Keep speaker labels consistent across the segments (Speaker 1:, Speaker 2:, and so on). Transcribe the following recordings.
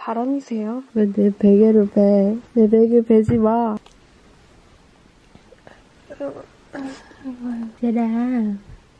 Speaker 1: 바람이세요? 왜 내 베개를 배? 내 베개 베지 마. 사랑.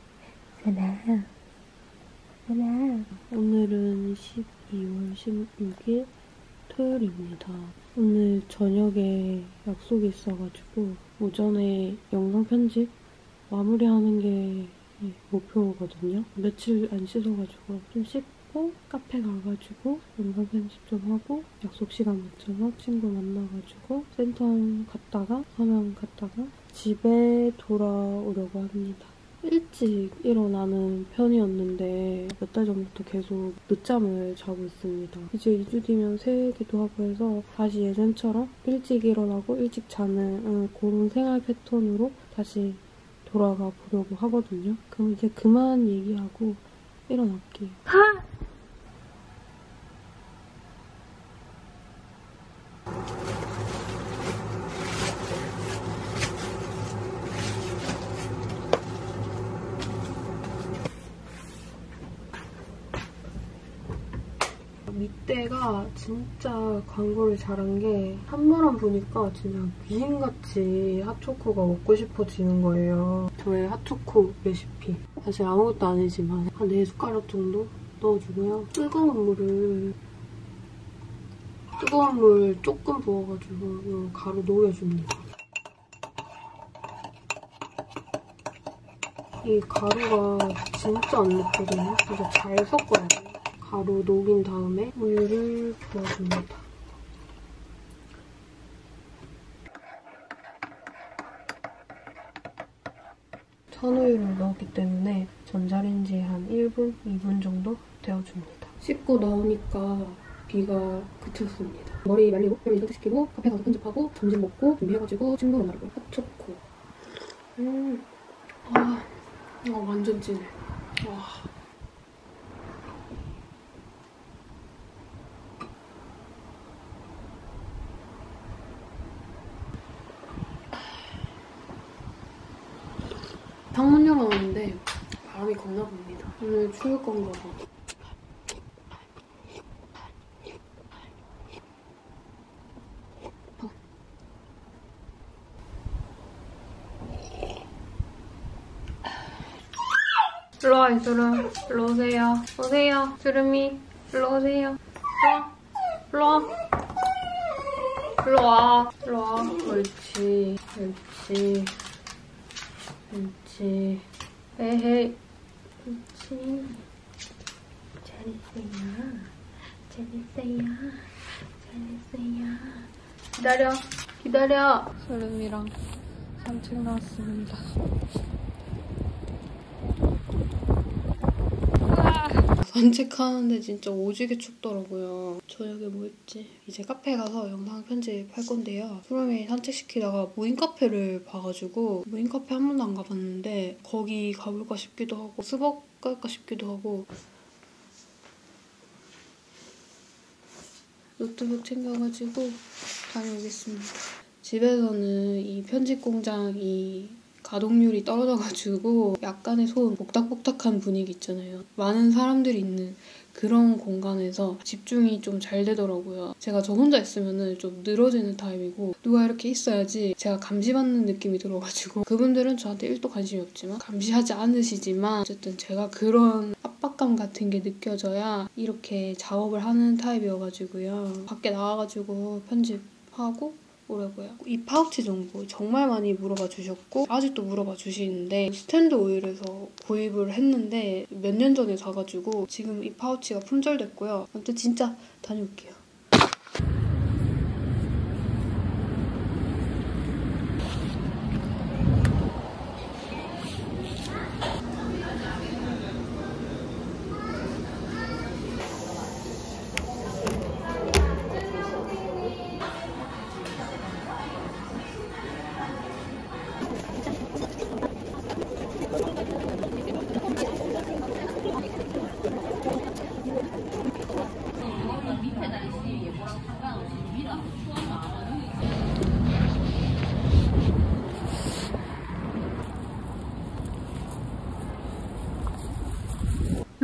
Speaker 1: 오늘은 12월 16일 토요일입니다. 오늘 저녁에 약속이 있어가지고 오전에 영상 편집 마무리하는 게 목표거든요. 며칠 안 씻어가지고 좀 씻고 카페 가가지고 영상 편집 좀 하고 약속 시간 맞춰서 친구 만나가지고 센터 갔다가 서명 갔다가 집에 돌아오려고 합니다. 일찍 일어나는 편이었는데 몇 달 전부터 계속 늦잠을 자고 있습니다. 이제 2주 뒤면 새해기도 하고 해서 다시 예전처럼 일찍 일어나고 일찍 자는 그런 생활 패턴으로 다시 돌아가 보려고 하거든요. 그럼 이제 그만 얘기하고 일어날게요. 밑대가 진짜 광고를 잘한 게 한 번만 보니까 진짜 미인같이 핫초코가 먹고 싶어지는 거예요. 저의 핫초코 레시피. 사실 아무것도 아니지만 한 4숟가락 정도 넣어주고요. 뜨거운 물 조금 부어가지고 가루 녹여줍니다. 이 가루가 진짜 안 녹거든요. 진짜 잘 섞어야 돼요. 가루 녹인 다음에 우유를 부어줍니다. 천우유를 넣었기 때문에 전자레인지에 한 1분, 2분 정도 데워줍니다. 씻고 나오니까 비가 그쳤습니다. 머리 말리고 그리고 이동시키고 카페 가서 편집하고 점심 먹고 준비해가지고 친구 만나려고. 핫초코. 완전 진해. 와. 창문 열어놨는데 바람이 겁나 붑니다. 오늘 추울 건가 봐. 일로와, 이슬아. 일로 오세요. 오세요. 주름이. 일로 오세요. 일로와. 일로와. 일로와. 옳지. 에헤이. 옳지. 잘했어요. 기다려. 소름이랑 산책 나왔습니다. 산책하는데 진짜 오지게 춥더라고요. 저녁에 뭐 했지? 이제 카페 가서 영상 편집할 건데요. 소름이 산책시키다가 무인 카페를 봐가지고 무인 카페 한 번도 안 가봤는데 거기 가볼까 싶기도 하고 스벅 갈까 싶기도 하고 노트북 챙겨가지고 다녀오겠습니다. 집에서는 이 편집 공장이 가동률이 떨어져가지고 약간의 소음, 복닥복닥한 분위기 있잖아요. 많은 사람들이 있는 그런 공간에서 집중이 좀 잘 되더라고요. 제가 저 혼자 있으면 좀 늘어지는 타입이고 누가 이렇게 있어야지 제가 감시받는 느낌이 들어가지고 그분들은 저한테 1도 관심이 없지만 감시하지 않으시지만 어쨌든 제가 그런 압박감 같은 게 느껴져야 이렇게 작업을 하는 타입이어가지고요. 밖에 나와가지고 편집하고 오려고요. 이 파우치 정보 정말 많이 물어봐 주셨고 아직도 물어봐 주시는데 스탠드 오일에서 구입을 했는데 몇 년 전에 사가지고 지금 이 파우치가 품절됐고요. 아무튼 진짜 다녀올게요.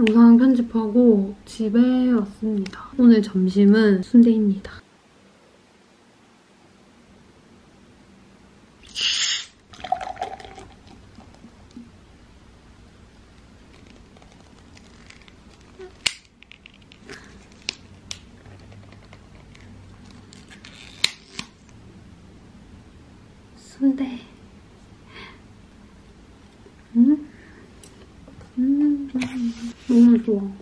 Speaker 1: 영상 편집하고 집에 왔습니다. 오늘 점심은 순대입니다. 순대. 너무 좋아.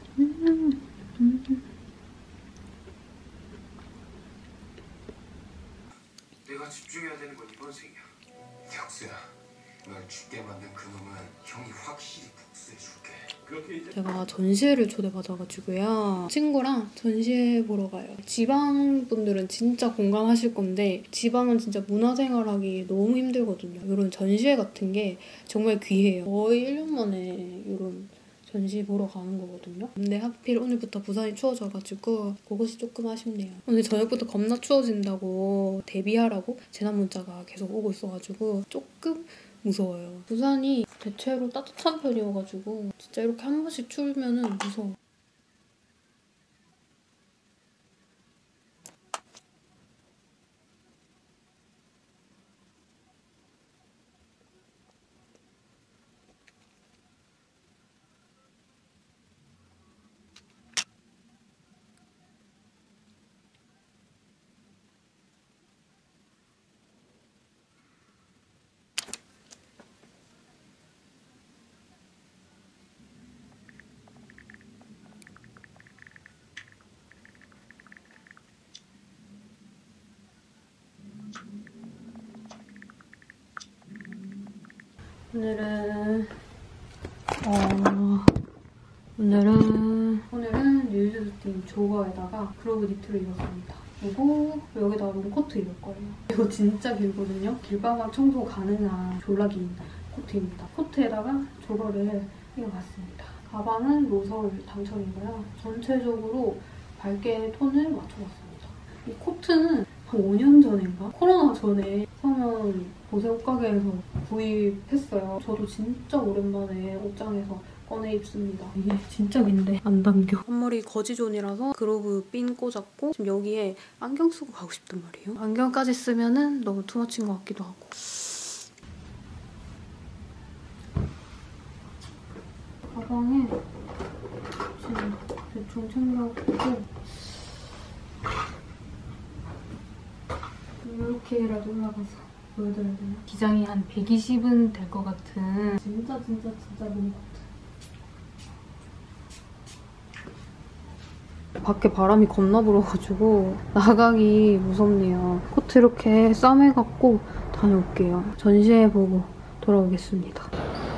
Speaker 2: 내가 집중해야 되는 건 이번 생이야. 혁수야, 널 죽게 만든 그놈은 형이 확실히 복수해줄게.
Speaker 1: 제가 전시회를 초대받아가지고요. 친구랑 전시회 보러 가요. 지방 분들은 진짜 공감하실 건데 지방은 진짜 문화생활하기 너무 힘들거든요. 이런 전시회 같은 게 정말 귀해요. 거의 1년 만에 이런 전시 보러 가는 거거든요. 근데 하필 오늘부터 부산이 추워져가지고 그것이 조금 아쉽네요. 오늘 저녁부터 겁나 추워진다고 대비하라고 재난 문자가 계속 오고 있어가지고 조금 무서워요. 부산이 대체로 따뜻한 편이어가지고 진짜 이렇게 한 번씩 추우면은 무서워. 오늘은 뉴즈스팀 조거에다가 그로브 니트를 입었습니다. 그리고 여기다가 롱코트 입을 거예요. 이거 진짜 길거든요. 길바닥 청소 가능한 졸라 긴 코트입니다. 코트에다가 조거를 입어봤습니다. 가방은 로설 당첨이고요. 전체적으로 밝게 톤을 맞춰봤습니다. 이 코트는 한 5년 전인가? 코로나 전에 서면 보세 옷가게에서 구입했어요. 저도 진짜 오랜만에 옷장에서 꺼내 입습니다. 이게 진짜 긴데 안 당겨. 앞머리 거지존이라서 그로브 핀 꽂았고 지금 여기에 안경 쓰고 가고 싶단 말이에요. 안경까지 쓰면은 너무 투머치인 것 같기도 하고. 가방에 지금 대충 챙겨보고 이렇게라도 올라가서 보여드려야 되나? 기장이 한 120은 될 것 같은 진짜 너무 같아. 밖에 바람이 겁나 불어가지고 나가기 무섭네요. 코트 이렇게 싸매갖고 다녀올게요. 전시회 보고 돌아오겠습니다.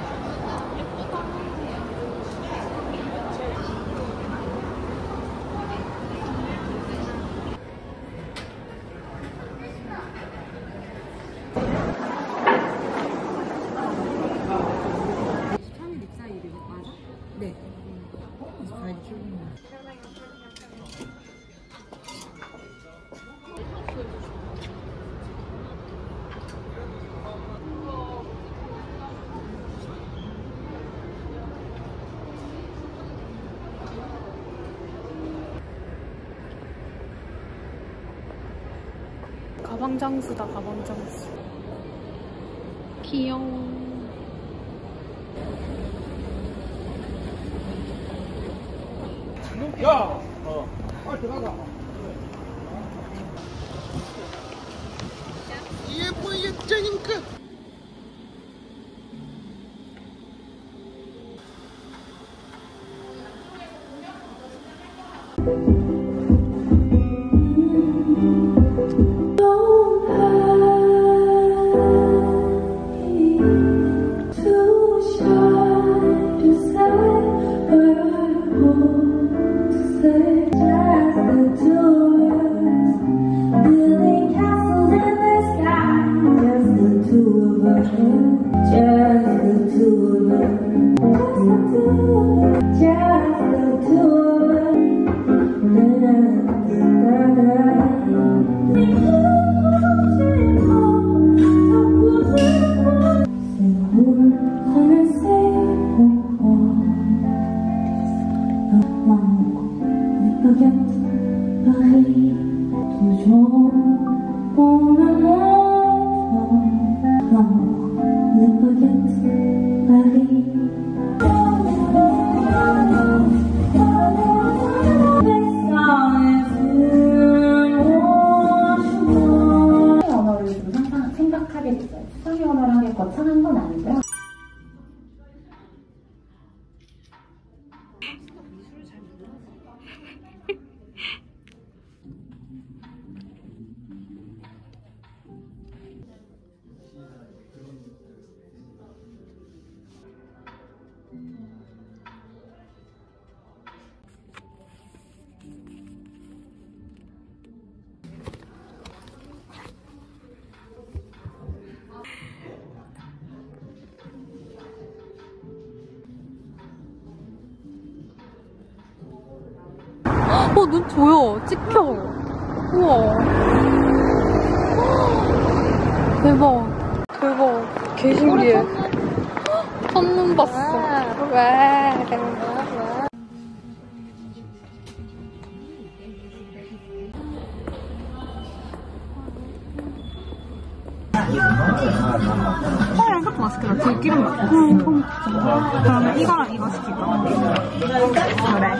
Speaker 1: 가방장수다, 가방장수. 귀여워.
Speaker 3: 야! 빨리 들어가자. 예쁜 입장인가?
Speaker 4: 언어를 좀 생각하게 됐어요. 수상의 언어라는 게 거창한 건 아니고요.
Speaker 1: 눈 보여. 찍혀. 우와. 대박. 대박. 개 신기해. 첫눈 봤어. 왜?
Speaker 5: 이것도 맛있겠다. 들기름 맛있어. 그러면 이거랑 이거 시킬까? 그래.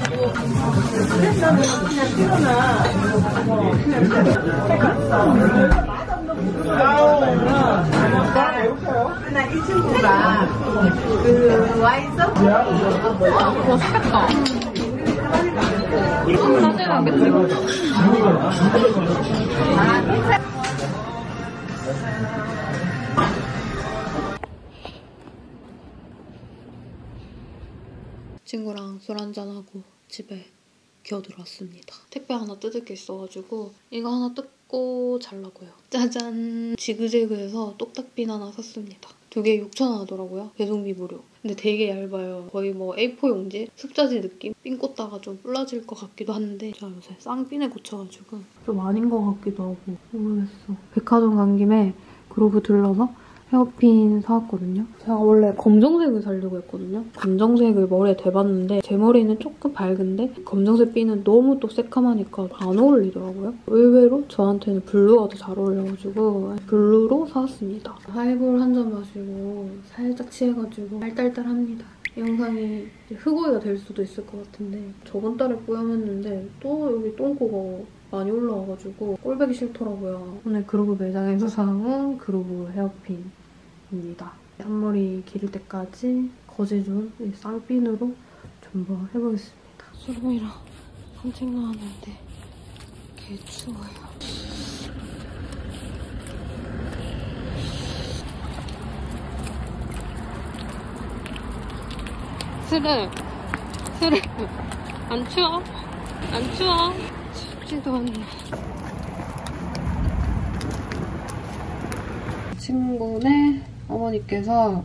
Speaker 5: 이 친구가 와있어?
Speaker 1: 맛있겠다. 사진 한개 찍어. 친구랑 술 한잔하고 집에 기어들어왔습니다. 택배 하나 뜯을 게 있어가지고 이거 하나 뜯고 자려고요. 짜잔! 지그재그해서 똑딱빈 하나 샀습니다. 2개에 6,000원 하더라고요. 배송비 무료. 근데 되게 얇아요. 거의 뭐 A4 용지? 습자지 느낌? 핀 꽂다가 좀 불러질 것 같기도 한데 제가 요새 쌍핀에 고쳐가지고 좀 아닌 것 같기도 하고 모르겠어. 백화점 간 김에 그로브 들러서 헤어핀 사왔거든요. 제가 원래 검정색을 사려고 했거든요. 검정색을 머리에 대봤는데 제 머리는 조금 밝은데 검정색 핀은 너무 또 새카마니까 안 어울리더라고요. 의외로 저한테는 블루가 더 잘 어울려가지고 블루로 사왔습니다. 하이볼 한 잔 마시고 살짝 취해가지고 알딸딸합니다. 이 영상이 흑오이가 될 수도 있을 것 같은데 저번 달에 뿌염했는데 또 여기 똥꼬가 많이 올라와가지고 꼴보기 싫더라고요. 오늘 그로브 매장에서 사온 그로브 헤어핀입니다. 앞머리 기를 때까지 거제준 이 쌍핀으로 전부 해보겠습니다. 수lum이랑 산책 나왔는데 개 추워요. 스르 안 추워? 안 추워? 춥지도 않네. 친구네 어머니께서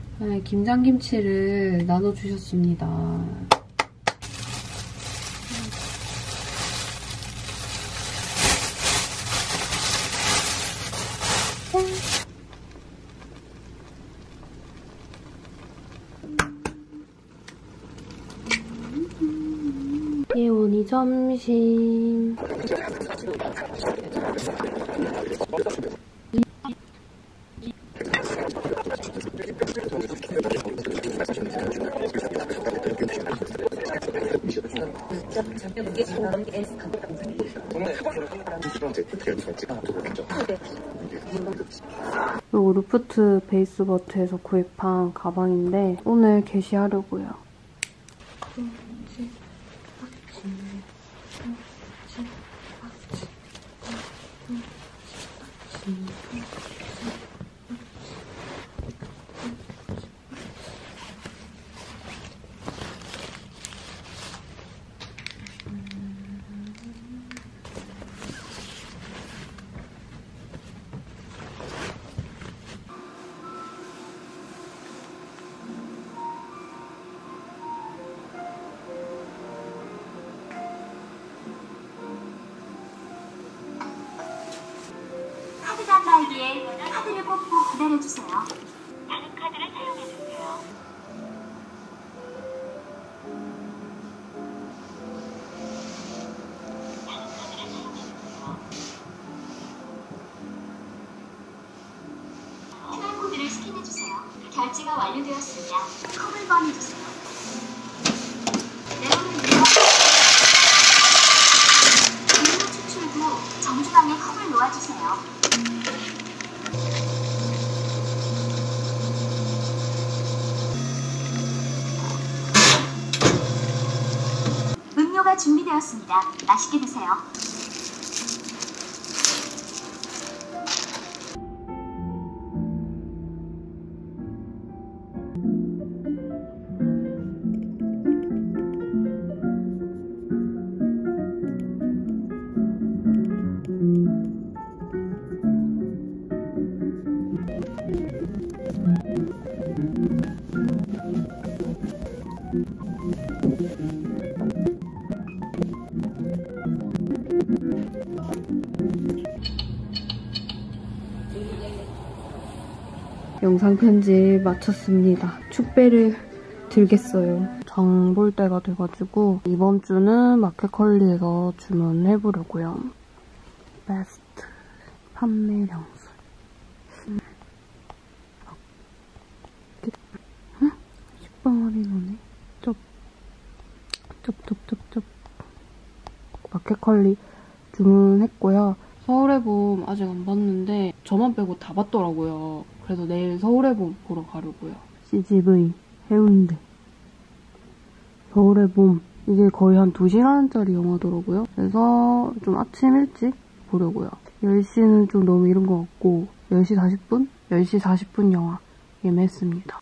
Speaker 1: 김장김치를 나눠주셨습니다. 예원이 점심. 그리고 루프트 베이스버트에서 구입한 가방인데 오늘 게시하려고요.
Speaker 6: 카드 단말기에 카드를 뽑고 기다려주세요. 다른 카드를 사용해주세요. 다른 카드를 결제가 완료되었습니다. 컵을 꺼내주세요. 음료 추출 후 정중앙에 컵을 놓아주세요. 음료가 준비되었습니다. 맛있게 드세요.
Speaker 1: 영상 편집 마쳤습니다. 축배를 들겠어요. 장 볼 때가 돼가지고 이번 주는 마켓컬리에서 주문해보려고요. 베스트 판매량수. 응? 10번 할인하네. 쩝. 마켓컬리 주문했고요. 서울의 봄 아직 안 봤는데 저만 빼고 다 봤더라고요. 그래서 내일 서울의 봄 보러 가려고요. CGV 해운대. 서울의 봄. 이게 거의 한 2시간짜리 영화더라고요. 그래서 좀 아침 일찍 보려고요. 10시는 좀 너무 이른 것 같고 10시 40분? 10시 40분 영화 예매했습니다.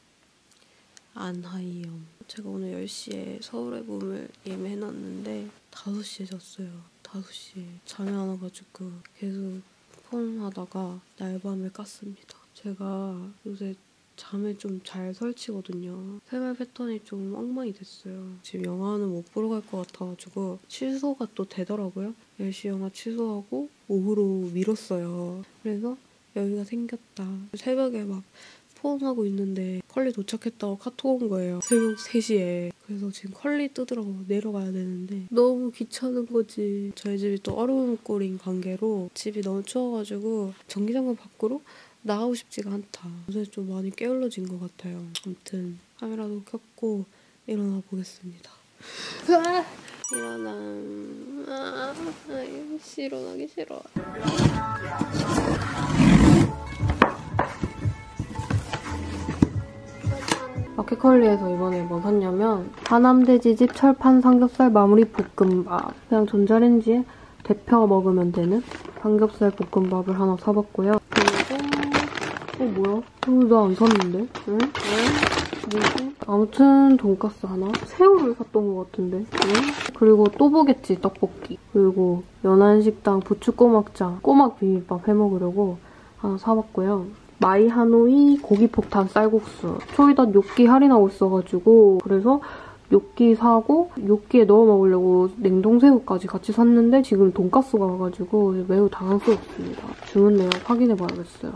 Speaker 1: 안하이염. 제가 오늘 10시에 서울의 봄을 예매해놨는데 5시에 잤어요. 5시에 잠이 안 와가지고 계속 폰 하다가 날밤을 깠습니다. 제가 요새 잠을 좀 잘 설치거든요. 생활 패턴이 좀 엉망이 됐어요. 지금 영화는 못 보러 갈 것 같아가지고 취소가 또 되더라고요. 10시 영화 취소하고 오후로 미뤘어요. 그래서 여유가 생겼다. 새벽에 막 폰하고 있는데 컬리 도착했다고 카톡 온 거예요. 새벽 3시에. 그래서 지금 컬리 뜨더라고 내려가야 되는데 너무 귀찮은 거지. 저희 집이 또 얼음골인 관계로 집이 너무 추워가지고 전기장판 밖으로 나가고 싶지가 않다. 요새 좀 많이 게을러진 것 같아요. 아무튼 카메라도 켰고 일어나 보겠습니다. 일어나기 싫어. 마켓컬리에서 이번에 뭐 샀냐면 하남돼지집 철판 삼겹살 마무리 볶음밥. 그냥 전자레인지에 데펴 먹으면 되는 삼겹살 볶음밥을 하나 사봤고요. 그리고 뭐야? 나 안 샀는데? 왜? 뭐지? 아무튼 돈가스 하나? 새우를 샀던 것 같은데? 왜? 그리고 또 보겠지, 떡볶이. 그리고 연안식당 부추꼬막장 꼬막 비빔밥 해먹으려고 하나 사봤고요. 마이 하노이 고기폭탄 쌀국수. 초이닷 요끼 할인하고 있어가지고 그래서 요끼 사고 요끼에 넣어 먹으려고 냉동새우까지 같이 샀는데 지금 돈가스가 와가지고 매우 당황스럽습니다. 주문 내역 확인해봐야겠어요.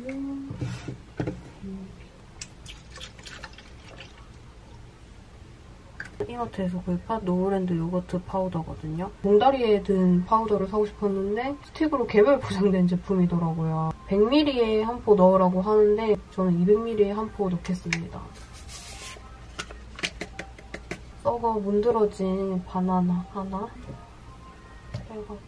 Speaker 1: 이마트에서 구입한 노브랜드 요거트 파우더거든요. 봉다리에 든 파우더를 사고 싶었는데 스틱으로 개별 포장된 제품이더라고요. 100ml에 한 포 넣으라고 하는데 저는 200ml에 한 포 넣겠습니다. 썩어 문드러진 바나나 하나 해가지고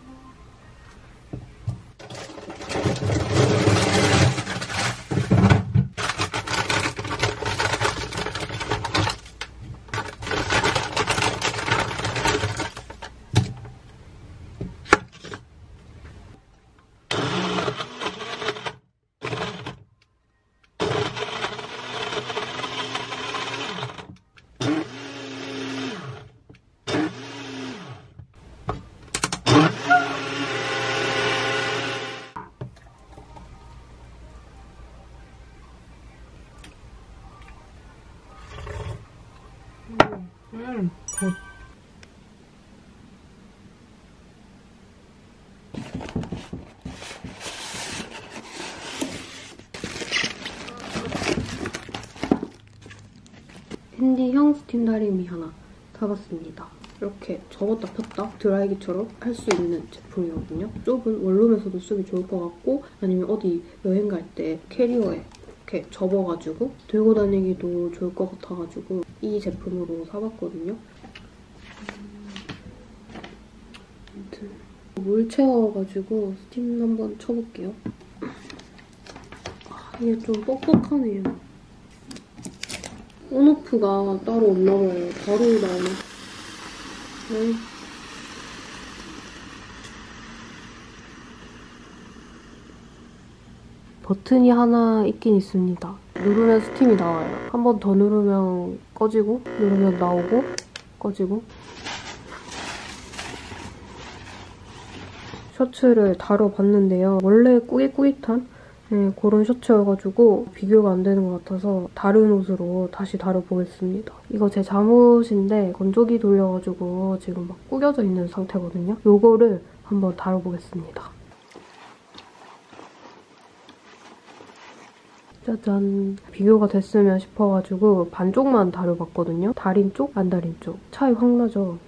Speaker 1: 굿. 캔디형 스팀 다리미 하나 사봤습니다. 이렇게 접었다 폈다 드라이기처럼 할 수 있는 제품이거든요. 좁은 원룸에서도 쓰기 좋을 것 같고 아니면 어디 여행 갈 때 캐리어에 이렇게 접어가지고 들고 다니기도 좋을 것 같아가지고 이 제품으로 사봤거든요. 아무튼 물 채워가지고 스팀 한번 쳐볼게요. 이게 좀 뻑뻑하네요. 온오프가 따로 없나봐요. 바로 나오네. 네. 버튼이 하나 있긴 있습니다. 누르면 스팀이 나와요. 한 번 더 누르면 꺼지고, 누르면 나오고, 꺼지고. 셔츠를 다뤄봤는데요. 원래 꾸깃꾸깃한 그런 셔츠여가지고 비교가 안 되는 것 같아서 다른 옷으로 다시 다뤄보겠습니다. 이거 제 잠옷인데 건조기 돌려가지고 지금 막 구겨져 있는 상태거든요. 요거를 한번 다뤄보겠습니다. 짜잔. 비교가 됐으면 싶어가지고 반쪽만 다려봤거든요. 다린 쪽, 안 다린 쪽. 차이 확 나죠?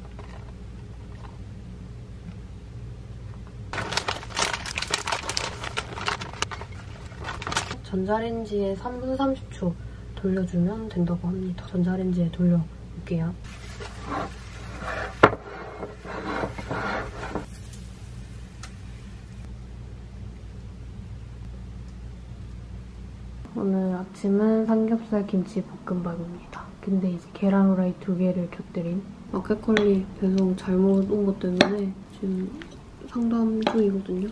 Speaker 1: 전자레인지에 3분 30초 돌려주면 된다고 합니다. 전자레인지에 돌려볼게요. 오늘 아침은 삼겹살 김치 볶음밥입니다. 근데 이제 계란 후라이 2개를 곁들인 마켓컬리 배송 잘못 온 것 때문에 지금 상담 중이거든요.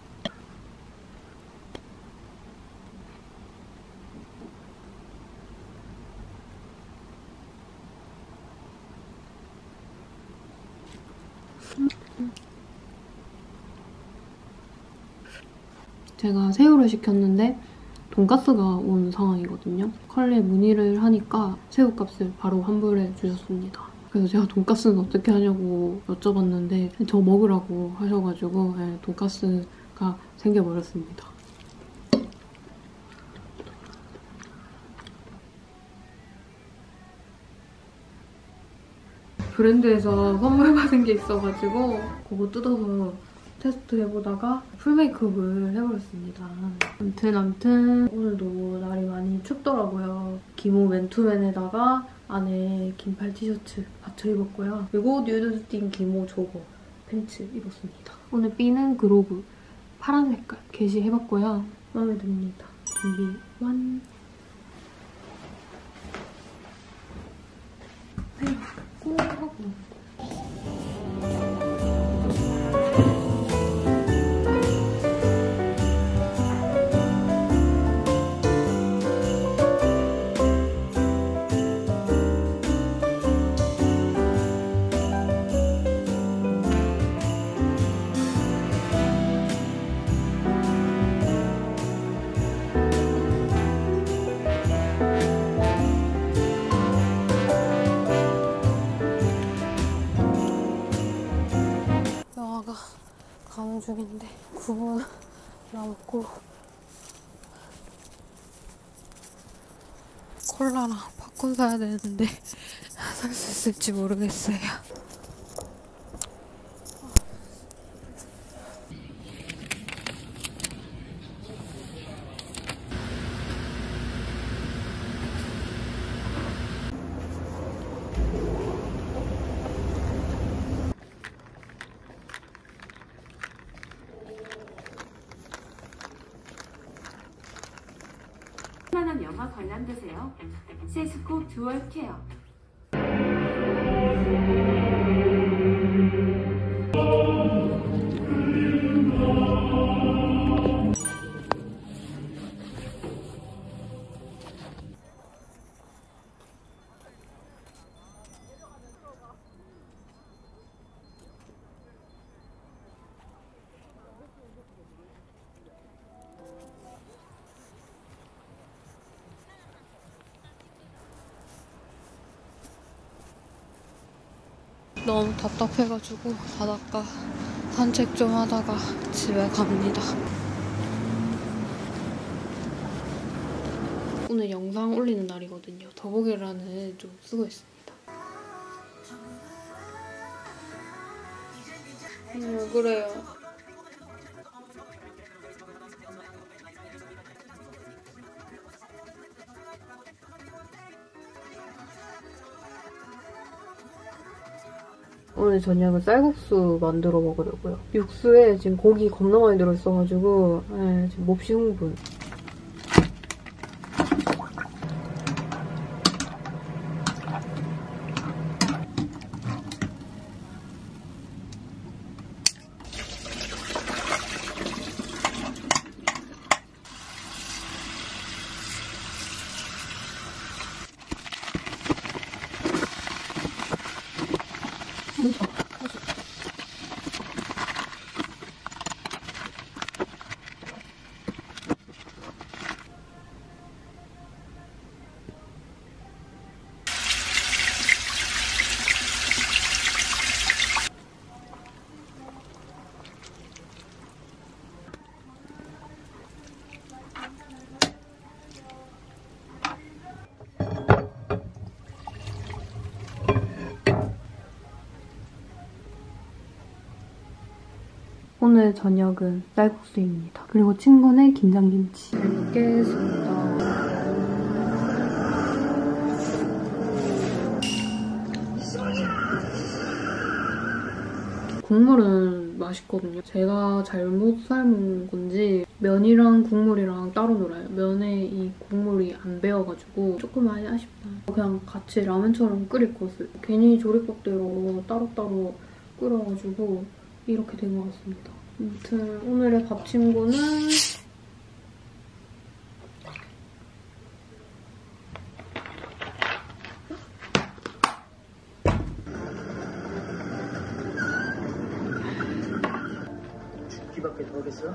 Speaker 1: 제가 새우를 시켰는데 돈가스가 온 상황이거든요. 컬리에 문의를 하니까 새우값을 바로 환불해 주셨습니다. 그래서 제가 돈가스는 어떻게 하냐고 여쭤봤는데 저 먹으라고 하셔가지고 돈가스가 생겨버렸습니다. 브랜드에서 선물 받은 게 있어가지고 그거 뜯어서 테스트 해보다가 풀 메이크업을 해버렸습니다. 아무튼 오늘도 날이 많이 춥더라고요. 기모 맨투맨에다가 안에 긴팔 티셔츠 받쳐 입었고요. 그리고 뉴드스틴 기모 조거 팬츠 입었습니다. 오늘 B는 그로브 파란 색깔 게시해봤고요. 마음에 듭니다. 준비 완! 꼭 하고 영화가 가는 중인데 9분 남았고 콜라랑 팝콘 사야 되는데 살 수 있을지 모르겠어요.
Speaker 7: 편안한 영화 관람되세요. 세스코 듀얼 케어.
Speaker 1: 너무 답답해가지고 바닷가 산책 좀 하다가 집에 갑니다. 오늘 영상 올리는 날이거든요. 더보기란을 좀 쓰고 있습니다. 그래요. 오늘 저녁은 쌀국수 만들어 먹으려고요. 육수에 지금 고기 겁나 많이 들어있어가지고 지금 몹시 흥분. 오늘 저녁은 쌀국수입니다. 그리고 친구네 김장김치. 잘 먹겠습니다. 국물은 맛있거든요. 제가 잘못 삶은 건지 면이랑 국물이랑 따로 놀아요. 면에 이 국물이 안 배어가지고 조금 많이 아쉽다. 그냥 같이 라면처럼 끓일 것을. 괜히 조리법대로 따로따로 끓여가지고 이렇게 된 것 같습니다. 아무튼 오늘의 밥 친구는
Speaker 3: 죽기밖에 더 하겠어?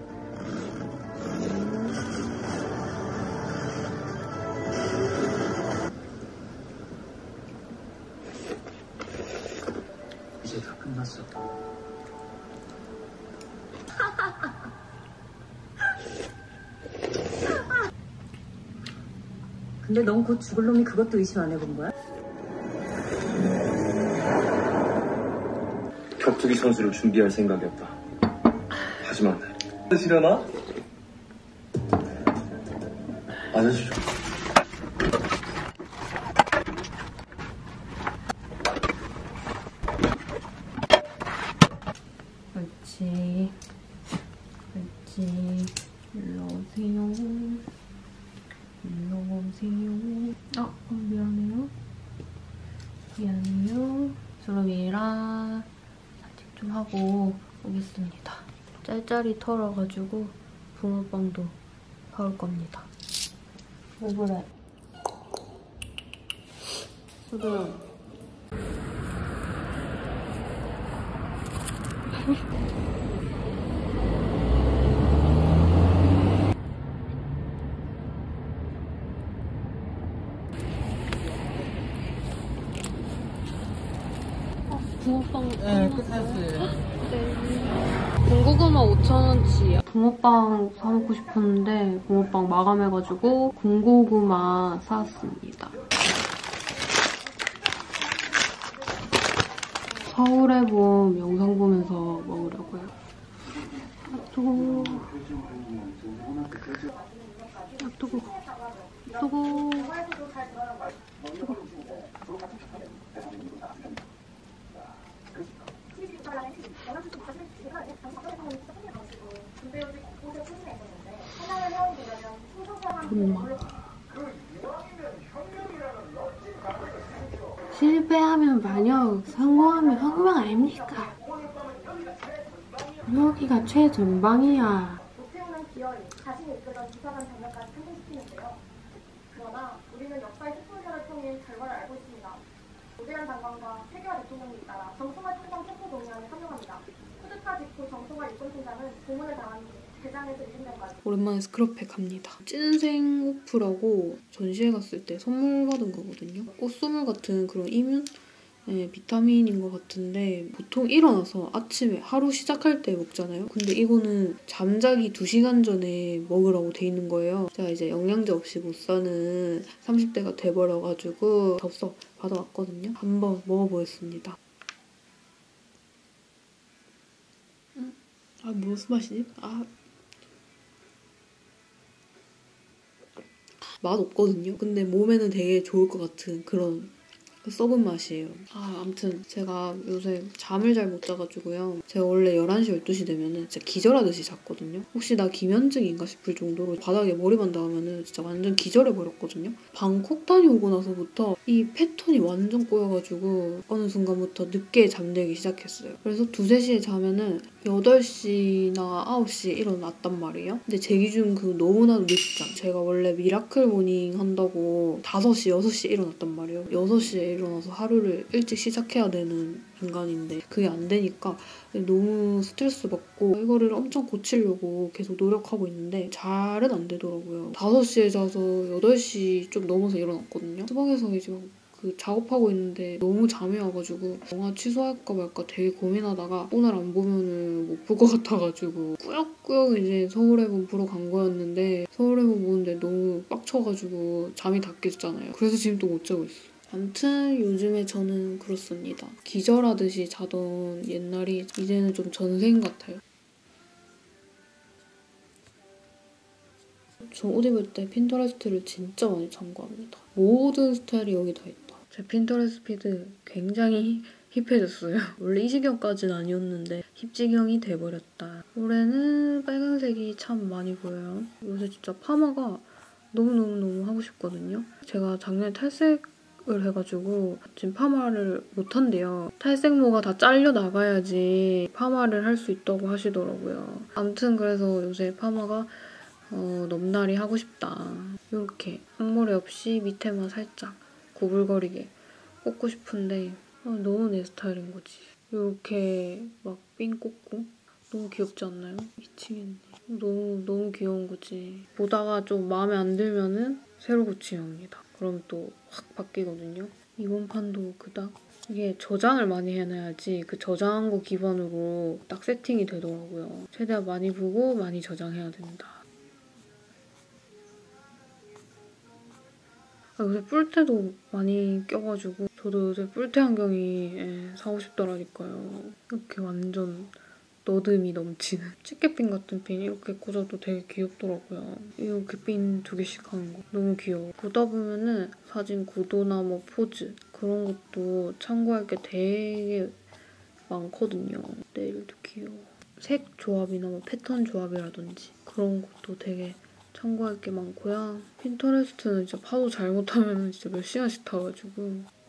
Speaker 3: 이제 다 끝났어.
Speaker 8: 근데 넌 곧 죽을 놈이 그것도 의심 안 해본 거야?
Speaker 2: 격투기 선수를 준비할 생각이었다. 하지만 싫어나? 아저씨 좀.
Speaker 1: 그렇지. 그렇지. 일로 오세요. 일로 오세요. 미안해요. 미안해요. 수lum이랑 산책 좀 하고 오겠습니다. 짤짤이 털어가지고 붕어빵도 사올 겁니다. 왜 그래? 수lum. 붕어빵 네, 끝났어요. 군고구마 5,000원치. 붕어빵 사 먹고 싶었는데 붕어빵 마감해가지고 군고구마 사왔습니다. 서울의 봄 영상 보면서 먹으려고요. 뜨거워. 뜨거워. 뜨거워. 뜨거워. 실패하면 반역, 성공하면 성공 아닙니까? 여기가 최전방이야.
Speaker 9: 노태우는 기어이 자신이 이끌던 기사단 장면까지 탄생시키는데요. 그러나 우리는 역사의 스포일러를 통해 결과를 알고 있습니다. 노재현 장관과 최규하 대통령이 잇따라 정성화 총장 체포 동의안에 참여합니다. 쿠데타 직후 정성화 육군총장은 고문을 당한 뒤 대장에서 20년까지.
Speaker 1: 오랜만에 스크럽팩 합니다. 찐생 오프라고 전시회 갔을 때 선물 받은 거거든요. 꽃소물 같은 그런 이뮨? 네, 비타민인 것 같은데 보통 일어나서 아침에 하루 시작할 때 먹잖아요. 근데 이거는 잠자기 2시간 전에 먹으라고 돼 있는 거예요. 제가 이제 영양제 없이 못 사는 30대가 돼버려가지고 덥석 받아왔거든요. 한번 먹어보겠습니다. 무슨 맛이지? 맛 없거든요. 근데 몸에는 되게 좋을 것 같은 그런 썩은 맛이에요. 아무튼 제가 요새 잠을 잘 못 자가지고요. 제가 원래 11시, 12시 되면은 진짜 기절하듯이 잤거든요. 혹시 나 기면증인가 싶을 정도로 바닥에 머리만 닿으면은 진짜 완전 기절해버렸거든요. 방콕 다녀오고 나서부터 이 패턴이 완전 꼬여가지고 어느 순간부터 늦게 잠들기 시작했어요. 그래서 2, 3시에 자면은 8시나 9시에 일어났단 말이에요. 근데 제 기준 너무나도 늦잠. 제가 원래 미라클 모닝 한다고 5시, 6시에 일어났단 말이에요. 6시에 일어나서 하루를 일찍 시작해야 되는 인간인데 그게 안 되니까 너무 스트레스 받고 이거를 엄청 고치려고 계속 노력하고 있는데 잘은 안 되더라고요. 5시에 자서 8시 좀 넘어서 일어났거든요. 수박에서 이제 작업하고 있는데 너무 잠이 와가지고 영화 취소할까 말까 되게 고민하다가 오늘 안 보면은 못 볼 것 같아가지고 꾸역꾸역 이제 서울해본 보러 간 거였는데 서울해본 보는데 너무 빡쳐가지고 잠이 다 깼잖아요. 그래서 지금 또 못 자고 있어요. 아무튼 요즘에 저는 그렇습니다. 기절하듯이 자던 옛날이 이제는 좀 전생 같아요. 저 옷 입을 때 핀터레스트를 진짜 많이 참고합니다. 모든 스타일이 여기 다 있다. 제 핀터레스트 피드 굉장히 힙해졌어요. 원래 이 지경까지는 아니었는데 힙지경이 돼버렸다. 올해는 빨간색이 참 많이 보여요. 요새 진짜 파마가 너무너무 하고 싶거든요. 제가 작년에 탈색을 해가지고 지금 파마를 못한대요. 탈색모가 다 잘려나가야지 파마를 할 수 있다고 하시더라고요. 아무튼 그래서 요새 파마가 넘나리 하고 싶다. 이렇게 앞머리 없이 밑에만 살짝 고불거리게 꽂고 싶은데 너무 내 스타일인 거지. 이렇게 막 삥 꽂고 너무 귀엽지 않나요? 미치겠네. 너무 귀여운 거지. 보다가 좀 마음에 안 들면은 새로 고치려 합니다. 그럼 또 확 바뀌거든요. 이번 판도 그닥 이게 저장을 많이 해놔야지 그 저장한 거 기반으로 딱 세팅이 되더라고요. 최대한 많이 보고 많이 저장해야 된다. 요새 뿔테도 많이 껴가지고 저도 요새 뿔테 안경이 사고 싶더라니까요. 이렇게 완전 너듬이 넘치는 치계핀 같은 핀 이렇게 꽂아도 되게 귀엽더라고요. 이렇게 핀 2개씩 하는 거 너무 귀여워. 보다 보면은 사진 구도나 뭐 포즈 그런 것도 참고할 게 되게 많거든요. 네일도 귀여워. 색 조합이나 뭐 패턴 조합이라든지 그런 것도 되게 참고할 게 많고요. 핀터레스트는 진짜 파도 잘못하면 진짜 몇 시간씩 타가지고